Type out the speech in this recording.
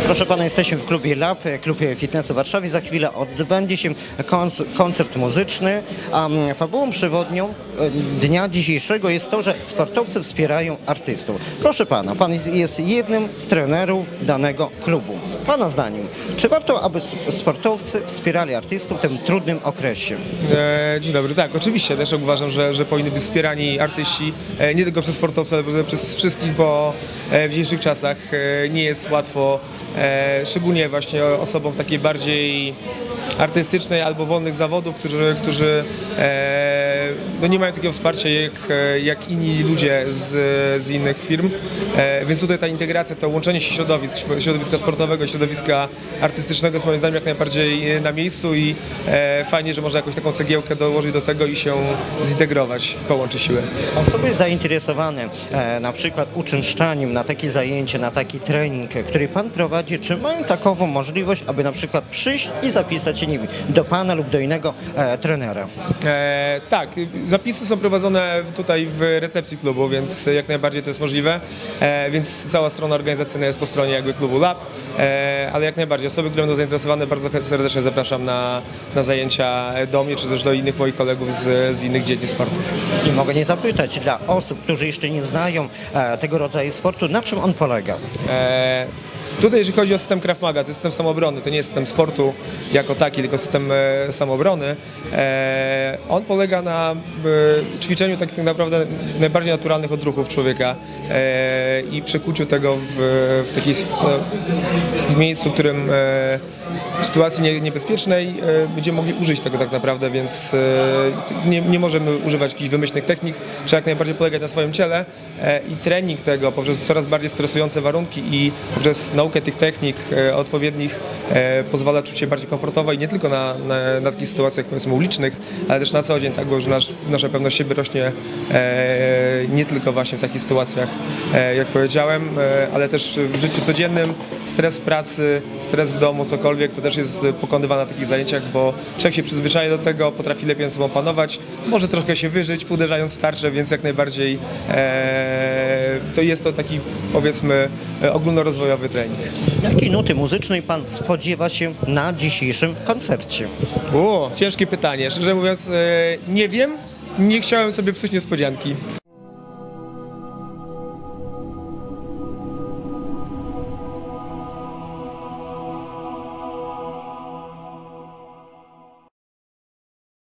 Proszę pana, jesteśmy w klubie Lab, klubie fitnessu w Warszawie. Za chwilę odbędzie się koncert muzyczny, a fabułą przewodnią dnia dzisiejszego jest to, że sportowcy wspierają artystów. Proszę pana, pan jest jednym z trenerów danego klubu. Pana zdaniem, czy warto, aby sportowcy wspierali artystów w tym trudnym okresie? Dzień dobry, tak, oczywiście też uważam, że powinny być wspierani artyści nie tylko przez sportowców, ale przez wszystkich, bo w dzisiejszych czasach nie jest łatwo, szczególnie właśnie osobom takiej bardziej artystycznej albo wolnych zawodów, którzy no nie mają takiego wsparcia jak inni ludzie z innych firm, więc tutaj ta integracja, to łączenie się środowiska sportowego, środowiska artystycznego jest moim zdaniem jak najbardziej na miejscu i fajnie, że można jakąś taką cegiełkę dołożyć do tego i się zintegrować, połączyć siły. Osoby zainteresowane na przykład uczęszczaniem na takie zajęcie, na taki trening, który pan prowadzi, czy mają takową możliwość, aby na przykład przyjść i zapisać się, nie wiem, do pana lub do innego trenera? Tak, zapisy są prowadzone tutaj w recepcji klubu, więc jak najbardziej to jest możliwe, więc cała strona organizacyjna jest po stronie jakby klubu Lab, ale jak najbardziej osoby, które będą zainteresowane, bardzo serdecznie zapraszam na zajęcia do mnie, czy też do innych moich kolegów z innych dziedzin sportu. I mogę nie zapytać, dla osób, którzy jeszcze nie znają tego rodzaju sportu, na czym on polega? Tutaj jeżeli chodzi o system Krav Maga, to jest system samoobrony, to nie jest system sportu jako taki, tylko system samoobrony. On polega na ćwiczeniu tak naprawdę najbardziej naturalnych odruchów człowieka i przekuciu tego w miejscu, w którym w sytuacji niebezpiecznej będziemy mogli użyć tego tak naprawdę, więc nie możemy używać jakichś wymyślnych technik, trzeba jak najbardziej polegać na swoim ciele i trening tego poprzez coraz bardziej stresujące warunki i poprzez naukę tych technik odpowiednich pozwala czuć się bardziej komfortowo i nie tylko na takich sytuacjach powiedzmy ulicznych, ale też na co dzień, tak, bo że nasza pewność siebie rośnie nie tylko właśnie w takich sytuacjach, jak powiedziałem, ale też w życiu codziennym, stres w pracy, stres w domu, cokolwiek, to też jest pokonywane na takich zajęciach, bo człowiek się przyzwyczaja do tego, potrafi lepiej nad sobą panować, może troszkę się wyżyć, uderzając w tarczę, więc jak najbardziej to jest to taki, powiedzmy, ogólnorozwojowy trening. Jakiej nuty muzycznej pan spodziewa się na dzisiejszym koncercie? Ciężkie pytanie. Szczerze mówiąc, nie wiem. Nie chciałem sobie psuć niespodzianki.